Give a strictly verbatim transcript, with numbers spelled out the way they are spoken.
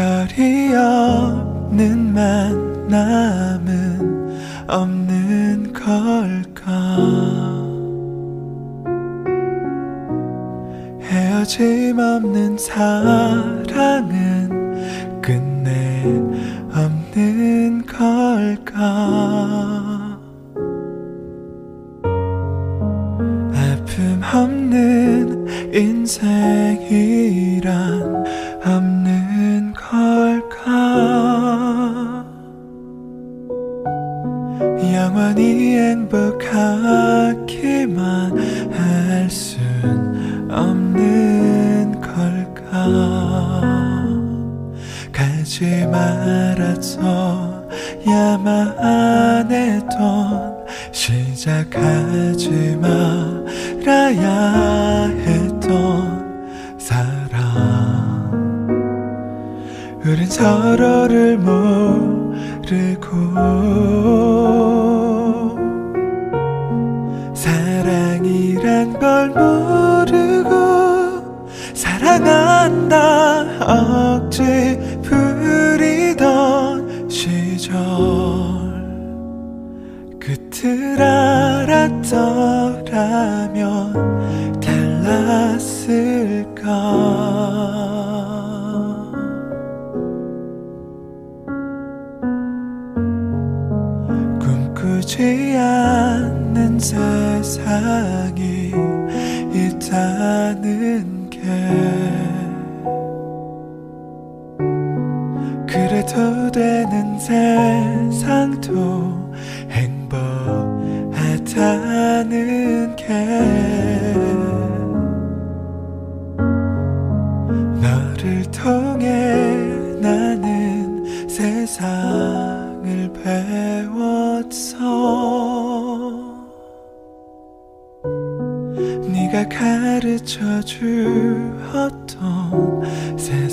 별이 없는 만남은 없는 걸까. 헤어짐 없는 사랑은 끝내 없는 걸까. 아픔 없는 인생이란 없는 걸까. 영원히 행복하기만 할 순 없는 걸까. 가지 말아줘야만 했던, 시작하지 말아야 했던 사랑. 우린 서로를 모르고 사랑이란 걸 모르고 사랑한다 억지 부리던 시절. 끝을 알았더라면 달랐을까. 꿈꾸지 않는 세상이 있다는 게 그래도 되는 세상도 행복하다는 게 너를 통해 나는 세상을 배웠어. 네가 가르쳐 주었던 세상